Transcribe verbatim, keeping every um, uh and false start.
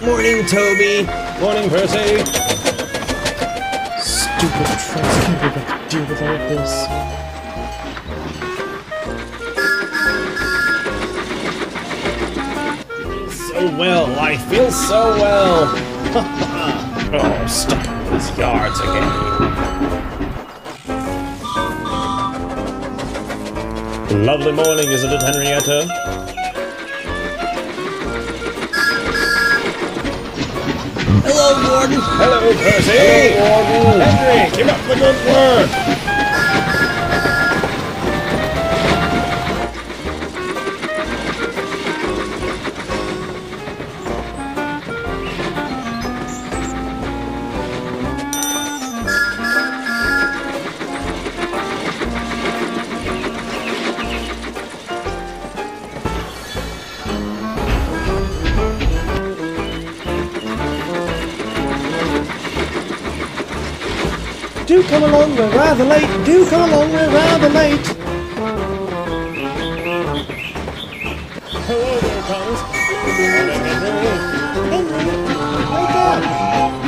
Morning, Toby. Morning, Percy. Stupid trucks, can't believe I have to deal with all of this. So well, I feel so well. Oh, stuck in these yards again. Lovely morning, isn't it, Henrietta? Hello, Warden. Hello, Percy. Hello, Warden. Henry, keep up the good work. Do come along, we're rather late. Do come along, we're rather late. Hello there, Thomas. Good morning, Henry. Henry, wake up.